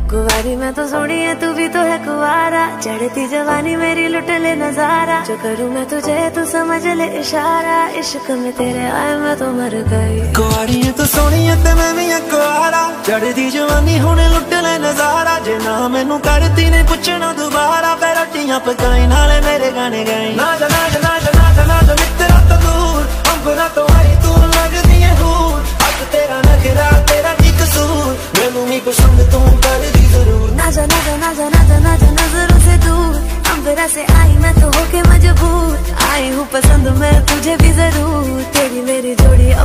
कुंवारी मैं तो सोनी है, तू भी तो है कुंवारा। चढ़ती जवानी मेरी लुट ले नजारा। जो करूँ मैं तुझे तू समझ ले इशारा। इश्क में तेरे आए मैं तो मर गई। कुंवारी है तो सोनी है ते मैं भी है कुंवारा। चढ़ती जवानी हुणे लुट ले नजारा। जे ना मैनू करती ने पुछना दोबारा, फिर रोटियां पकाई नाले मेरे गाने गाई। ना जा ना जा ना जा ना जा ना जा मित्रा तो दूर, अंबरा तो आई तू लगदी है हूर। अब तेरा नखरा तेरा की कसूर, मैनू भी पसंद तू कर दी जरूर। ना जा ना जा ना जा ना जा ना जा नजरों से दूर। अंबरा से आई मैं तो होके मजबूर। आई हूँ पसंद मैं तुझे भी जरूर। तेरी मेरी जोड़ी